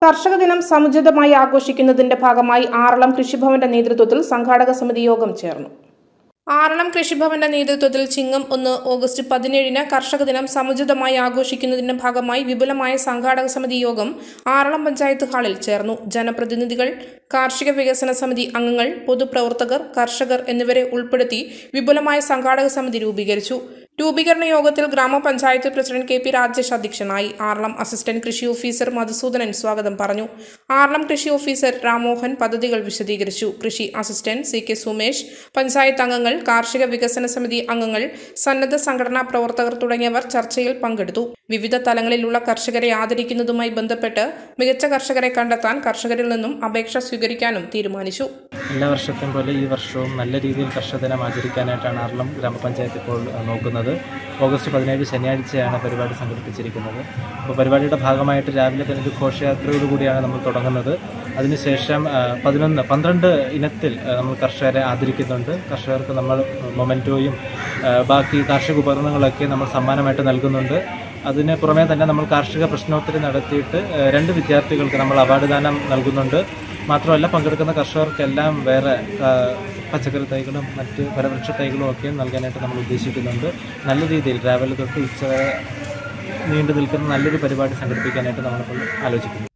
കർഷക ദിനം സമുചിതമായി ആഘോഷിക്കുന്നതിന്റെ ഭാഗമായി ആറളം കൃഷിഭവന്റെ നേതൃത്വത്തിൽ സംഘാടക സമിതി യോഗം ചേർന്നു. ആറളം കൃഷിഭവന്റെ നേതൃത്വത്തിൽ ചിങ്ങം 1 ഓഗസ്റ്റ് 17-ന് കർഷക ദിനം സമുചിതമായി ആഘോഷിക്കുന്നതിന്റെ ഭാഗമായി വിപുലമായ സംഘാടക സമിതി യോഗം ആറളം പഞ്ചായത്ത് ഹാളിൽ ചേർന്നു. ജനപ്രതിനിധികൾ, കാർഷിക വികസന സമിതി അംഗങ്ങൾ, പൊതുപ്രവർത്തകർ, കർഷകർ എന്നിവരെ ഉൾപ്പെടുത്തി വിപുലമായ സംഘാടക സമിതി രൂപീകരിച്ചു. രൂപീകരണ യോഗത്തിൽ ഗ്രാമപഞ്ചായത്ത് പ്രസിഡന്റ് കെ പി രാജേഷ് അധ്യക്ഷനായി. ആറളം അസിസ്റ്റന്റ് കൃഷി ഓഫീസർ മധുസൂദനൻ സ്വാഗതം പറഞ്ഞു. ആറളം കൃഷി ഓഫീസർ രാമോഹൻ പദ്ധതികൾ വിശദീകരിച്ചു. കൃഷി assistant C K Sumesh, panchayat അംഗങ്ങൾ, കാർഷിക വികസന സമിതി അംഗങ്ങൾ, സന്നദ്ധ സംഘടനാ പ്രവർത്തകർ തുടങ്ങിയവർ ചർച്ചയിൽ പങ്കെടുത്തു. വിവിധ തലങ്ങളിലുള്ള കർഷകരെ ആദരിക്കുന്നതുമായി ബന്ധപ്പെട്ട് മികച്ച കർഷകരെ കണ്ടെത്താൻ കർഷകരിൽ നിന്നും അപേക്ഷ സ്വീകരിക്കാനും തീരുമാനിച്ചു. എല്ലാ വർഷത്തെയും പോലെ ഈ വർഷവും നല്ല രീതിയിൽ കർഷക ദിനം ആചരിക്കാനായിട്ടാണ് ആറളം ഗ്രാമപഞ്ചായത്ത് ഇപ്പോൾ നോക്കുന്നത്. ഓഗസ്റ്റ് 17 ശനിയാഴ്ചയാണ് പരിപാടി സംഘടിപ്പിച്ചിരിക്കുന്നത്. അപ്പോൾ പരിപാടിയുടെ ഭാഗമായിട്ട് രാവിലെ തന്നെ ഒരു ഘോഷയാത്രയോടുകൂടിയാണ് നമ്മൾ തുടങ്ങുന്നത്. അതിനുശേഷം 12 ഇനത്തിൽ നമ്മൾ കർഷകരെ ആദരിക്കുന്നുണ്ട്. കർഷകർക്ക് നമ്മൾ മൊമെൻറ്റോയും ബാക്കി കാർഷിക ഉപകരണങ്ങളൊക്കെ നമ്മൾ സമ്മാനമായിട്ട് നൽകുന്നുണ്ട്. അതിന് പുറമേ തന്നെ നമ്മൾ കാർഷിക പ്രശ്നോത്തരി നടത്തിയിട്ട് 2 വിദ്യാർത്ഥികൾക്ക് നമ്മൾ അവാർഡ് ദാനം നൽകുന്നുണ്ട്. മാത്രമല്ല, പങ്കെടുക്കുന്ന കർഷകർക്കെല്ലാം വേറെ പച്ചക്കറി തൈകളും മറ്റ് ഫലവൃക്ഷ തൈകളും ഒക്കെ നൽകാനായിട്ട് നമ്മൾ ഉദ്ദേശിക്കുന്നുണ്ട്. നല്ല രീതിയിൽ രാവിലെ തൊട്ട് ഉച്ച വരെ നീണ്ടു നിൽക്കുന്ന നല്ലൊരു പരിപാടി സംഘടിപ്പിക്കാനായിട്ട് നമ്മളിപ്പോൾ ആലോചിക്കുന്നു.